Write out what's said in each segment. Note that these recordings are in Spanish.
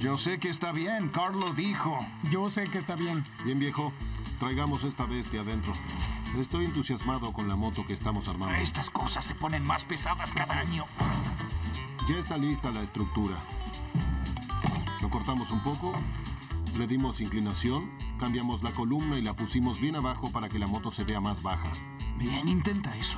Yo sé que está bien, Carl lo dijo. Yo sé que está bien. Bien, viejo. Traigamos esta bestia adentro. Estoy entusiasmado con la moto que estamos armando. Estas cosas se ponen más pesadas cada año. Ya está lista la estructura. Lo cortamos un poco, le dimos inclinación, cambiamos la columna y la pusimos bien abajo para que la moto se vea más baja. Bien, intenta eso.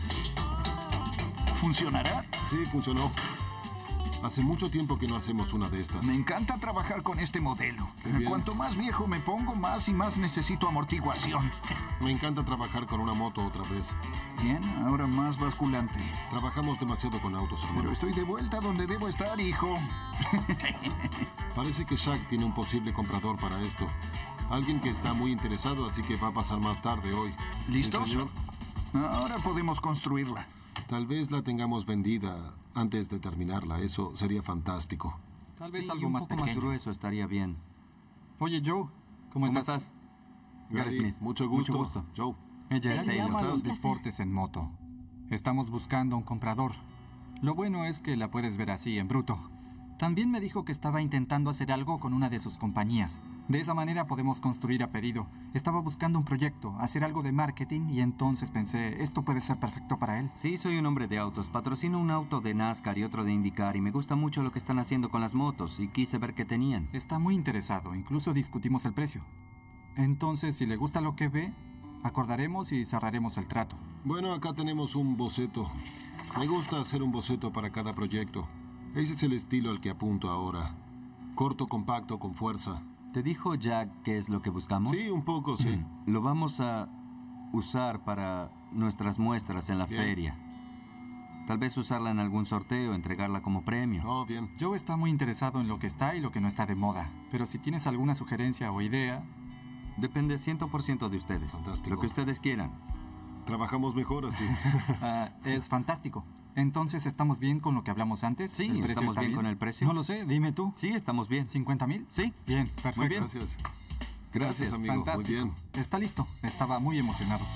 ¿Funcionará? Sí, funcionó. Hace mucho tiempo que no hacemos una de estas. Me encanta trabajar con este modelo. bien. Cuanto más viejo me pongo, más y más necesito amortiguación. Me encanta trabajar con una moto otra vez. Bien, ahora más basculante. Trabajamos demasiado con autos, hermano. Pero estoy de vuelta donde debo estar, hijo. Parece que Shaq tiene un posible comprador para esto. Alguien que está muy interesado, así que va a pasar más tarde hoy. ¿Listos? Sí, señor. Ahora podemos construirla. Tal vez la tengamos vendida antes de terminarla. Eso sería fantástico. Tal vez Sí, algo un más poco pequeño. más grueso estaría bien. Oye, Joe, ¿cómo ¿Cómo estás? estás? Gary Smith. Mucho gusto. Mucho gusto. Joe. Ella es Gary Taylor. ama los placer. deportes en moto. Estamos buscando un comprador. Lo bueno es que la puedes ver así, en bruto. También me dijo que estaba intentando hacer algo con una de sus compañías. De esa manera podemos construir a pedido. Estaba buscando un proyecto, hacer algo de marketing, y entonces pensé, esto puede ser perfecto para él. Sí, soy un hombre de autos. Patrocino un auto de NASCAR y otro de IndyCar y me gusta mucho lo que están haciendo con las motos y quise ver qué tenían. Está muy interesado, incluso discutimos el precio. Entonces, si le gusta lo que ve, acordaremos y cerraremos el trato. Bueno, acá tenemos un boceto. Me gusta hacer un boceto para cada proyecto. Ese es el estilo al que apunto ahora. Corto, compacto, con fuerza. ¿Te dijo Jack qué es lo que buscamos? Sí, un poco, sí. Lo vamos a usar para nuestras muestras en la Bien. feria. Tal vez usarla en algún sorteo, entregarla como premio. Oh, bien. Joe está muy interesado en lo que está y lo que no está de moda. Pero si tienes alguna sugerencia o idea, Depende 100% de ustedes. Fantástico. Lo que ustedes quieran. Trabajamos mejor así. es fantástico. Entonces, ¿estamos bien con lo que hablamos antes? Sí, ¿El precio estamos está bien con el precio. No lo sé, dime tú. Sí, estamos bien. ¿50,000? Sí. Bien, perfecto. Muy bien. Gracias. Gracias, amigo. Fantástico. Muy bien. Está listo. Estaba muy emocionado.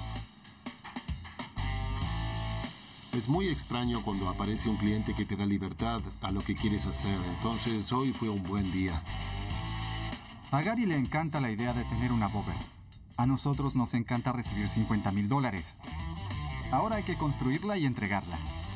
Es muy extraño cuando aparece un cliente que te da libertad a lo que quieres hacer. Entonces, hoy fue un buen día. A Gary le encanta la idea de tener una Bobber. A nosotros nos encanta recibir $50,000. Ahora hay que construirla y entregarla.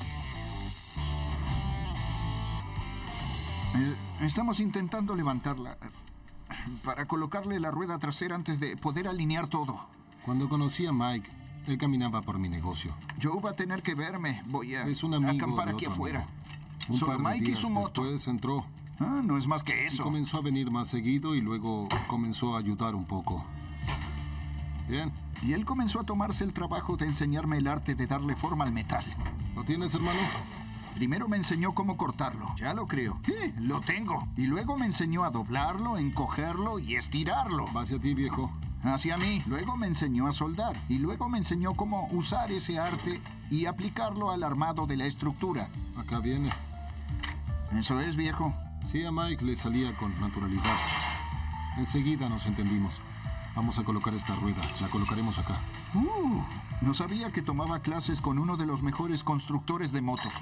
Estamos intentando levantarla para colocarle la rueda trasera antes de poder alinear todo. Cuando conocí a Mike, él caminaba por mi negocio. Joe va a tener que verme. Voy a Es un amigo acampar de aquí otro afuera. amigo. Un Solo par de Mike y días su moto. después entró No es más que y eso. comenzó a venir más seguido y luego comenzó a ayudar un poco. Bien. Y él comenzó a tomarse el trabajo de enseñarme el arte de darle forma al metal. ¿Lo tienes, hermano? Primero me enseñó cómo cortarlo. Ya lo creo. Sí, lo tengo. Y luego me enseñó a doblarlo, encogerlo y estirarlo. Va hacia ti, viejo. Hacia mí. Luego me enseñó a soldar. Y luego me enseñó cómo usar ese arte y aplicarlo al armado de la estructura. Acá viene. Eso es, viejo. Sí, a Mike le salía con naturalidad. Enseguida nos entendimos. Vamos a colocar esta rueda. La colocaremos acá. No sabía que tomaba clases con uno de los mejores constructores de motos.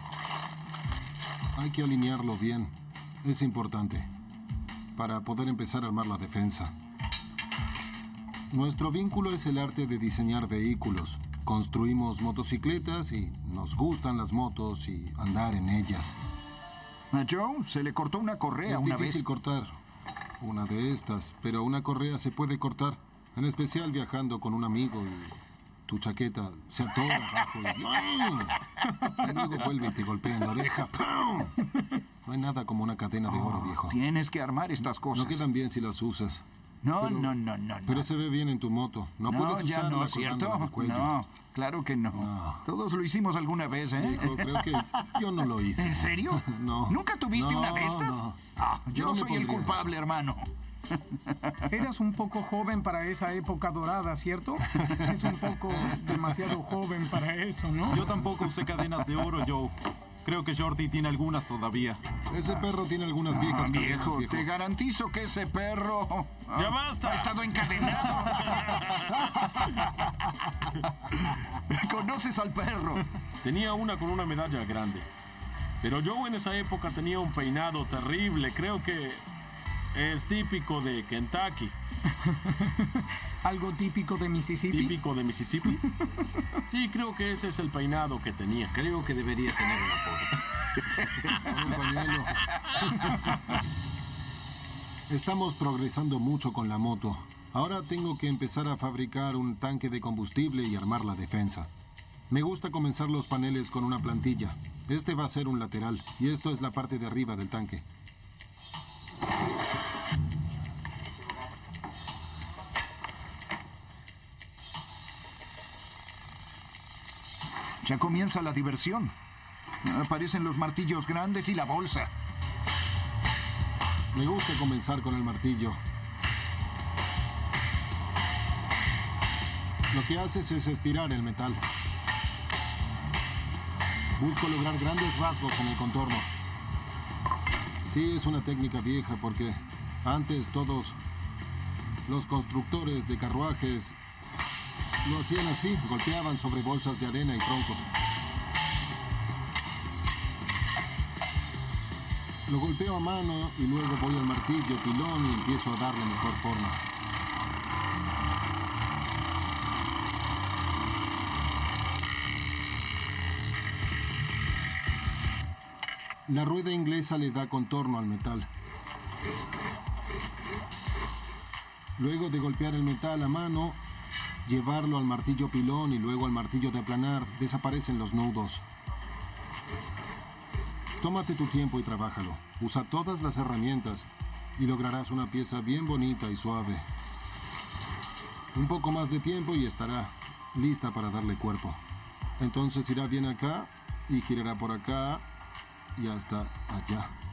Hay que alinearlo bien. Es importante. Para poder empezar a armar la defensa. Nuestro vínculo es el arte de diseñar vehículos. Construimos motocicletas y nos gustan las motos y andar en ellas. A Joe se le cortó una correa Es una difícil vez. cortar una de estas, pero una correa se puede cortar. En especial viajando con un amigo y tu chaqueta se atora abajo y luego vuelve y te golpea en la oreja. ¡Pum! No hay nada como una cadena de oro, viejo. Tienes que armar estas cosas. No quedan bien si las usas. No. Pero se ve bien en tu moto. No puedes ya usarla no, colgándola ¿cierto? del cuello. No, claro que no. No. Todos lo hicimos alguna vez, ¿eh? Viejo, creo que yo no lo hice. ¿En serio? No. ¿Nunca tuviste No, una de estas? no. Yo no me soy el pondría culpable, hermano. Eras un poco joven para esa época dorada, ¿cierto? Es un poco demasiado joven para eso, ¿no? Yo tampoco usé cadenas de oro, Joe. Creo que Shorty tiene algunas todavía. Ese perro tiene algunas viejas cadenas, Viejo, viejo. te garantizo que ese perro... ¡Ya basta! Ha estado encadenado. ¿Conoces al perro? Tenía una con una medalla grande. Pero Joe en esa época tenía un peinado terrible. Creo que Es típico de Kentucky. ¿Algo típico de Mississippi? ¿Típico de Mississippi? Sí, creo que ese es el peinado que tenía. Creo que debería tener un apodo. Con un pañuelo. Estamos progresando mucho con la moto. Ahora tengo que empezar a fabricar un tanque de combustible y armar la defensa. Me gusta comenzar los paneles con una plantilla. Este va a ser un lateral y esto es la parte de arriba del tanque. Ya comienza la diversión. Aparecen los martillos grandes y la bolsa. Me gusta comenzar con el martillo. Lo que haces es estirar el metal. Busco lograr grandes rasgos en el contorno. Sí, es una técnica vieja porque antes todos los constructores de carruajes lo hacían así, golpeaban sobre bolsas de arena y troncos. Lo golpeo a mano y luego voy al martillo, pilón y empiezo a darle mejor forma. La rueda inglesa le da contorno al metal. Luego de golpear el metal a mano, llevarlo al martillo pilón y luego al martillo de aplanar, desaparecen los nudos. Tómate tu tiempo y trabájalo. Usa todas las herramientas y lograrás una pieza bien bonita y suave. Un poco más de tiempo y estará lista para darle cuerpo. Entonces irá bien acá y girará por acá y hasta allá.